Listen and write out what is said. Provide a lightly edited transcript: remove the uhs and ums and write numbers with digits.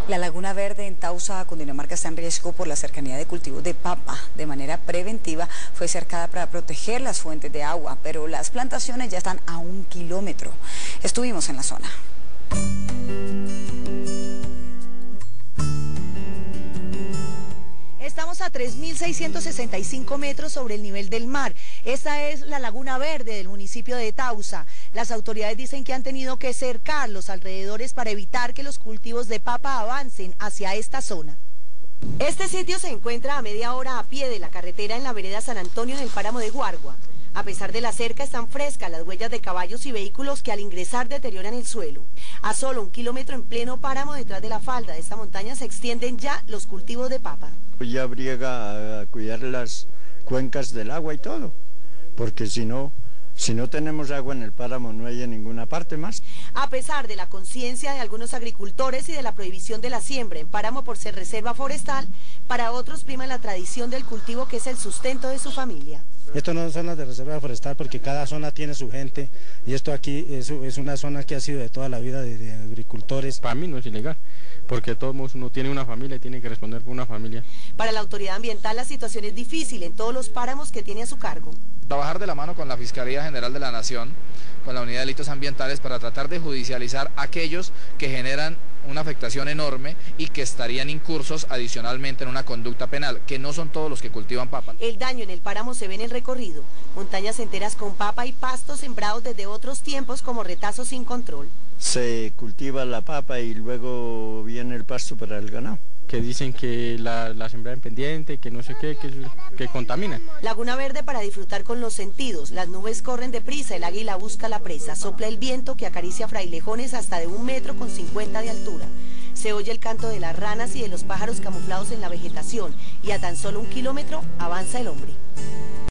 La Laguna Verde en Tausa, Cundinamarca, está en riesgo por la cercanía de cultivos de papa. De manera preventiva fue cercada para proteger las fuentes de agua, pero las plantaciones ya están a 1 kilómetro. Estuvimos en la zona. Estamos a 3.665 metros sobre el nivel del mar. Esta es la Laguna Verde del municipio de Tausa. Las autoridades dicen que han tenido que cercar los alrededores para evitar que los cultivos de papa avancen hacia esta zona. Este sitio se encuentra a media hora a pie de la carretera en la vereda San Antonio en el páramo de Guargua. A pesar de la cerca, están frescas las huellas de caballos y vehículos que al ingresar deterioran el suelo. A solo 1 kilómetro en pleno páramo detrás de la falda de esta montaña se extienden ya los cultivos de papa. Ya briega a cuidar las cuencas del agua y todo, porque si no tenemos agua en el páramo no hay en ninguna parte más. A pesar de la conciencia de algunos agricultores y de la prohibición de la siembra en páramo por ser reserva forestal, para otros prima la tradición del cultivo, que es el sustento de su familia. Esto no son zonas de reserva forestal porque cada zona tiene su gente y esto aquí es una zona que ha sido de toda la vida de agricultores. Para mí no es ilegal, porque todos uno tiene una familia y tiene que responder por una familia. Para la autoridad ambiental la situación es difícil en todos los páramos que tiene a su cargo. Trabajar de la mano con la Fiscalía General de la Nación, con la Unidad de Delitos Ambientales, para tratar de judicializar aquellos que generan una afectación enorme y que estarían incursos adicionalmente en una conducta penal, que no son todos los que cultivan papa. El daño en el páramo se ve en el recorrido, montañas enteras con papa y pastos sembrados desde otros tiempos como retazos sin control. Se cultiva la papa y luego viene el pasto para el ganado. Que dicen que la siembra en pendiente, que no sé qué, que contamina. Laguna Verde para disfrutar con los sentidos. Las nubes corren deprisa, el águila busca la presa, sopla el viento que acaricia frailejones hasta de 1,50 metros de altura. Se oye el canto de las ranas y de los pájaros camuflados en la vegetación, y a tan solo 1 kilómetro avanza el hombre.